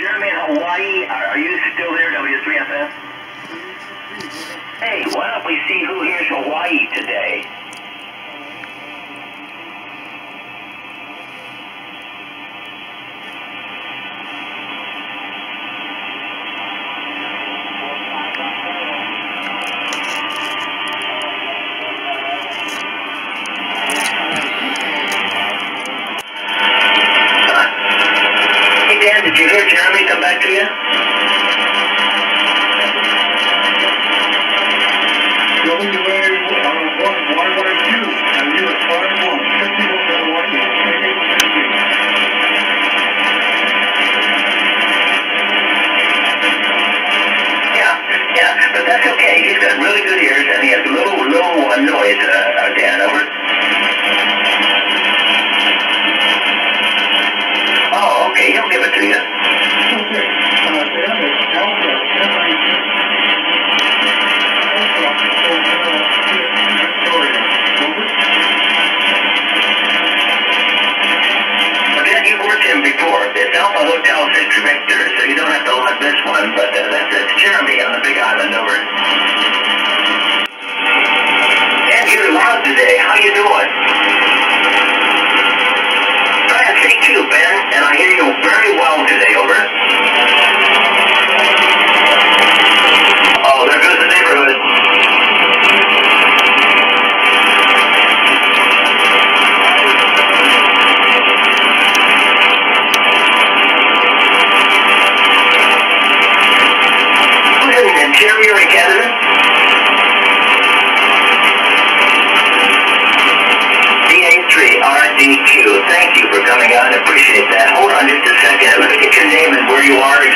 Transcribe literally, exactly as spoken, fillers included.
Jeremy in Hawaii, are you still there, W three F S? Hey, why don't we see who hears Hawaii today? Dan, did you hear Jeremy come back to you? Going to where uh, one, one, one, two, and you are five, one, fifty-one, one, one, yeah, yeah, but that's okay. He's got really good ears, and he has a little, little uh, noise, uh, uh, Dan, over. Oh, okay, he'll give it to you. okay. Uh, Dan is Alpha, F I C. Again, you've worked him before. It's Alpha Hotel six Victor, so you don't have to log this one, but uh, that's, that's Jeremy on the Big Island, over. And you're loud today. How you doing? Thank you, Ben, and I hear you very well today, over. Oh, there goes the neighborhood. Who's in the interior in Canada? D A three R D Q, thank you for coming on. I appreciate that. Hold on just a second. Let me get your name and where you are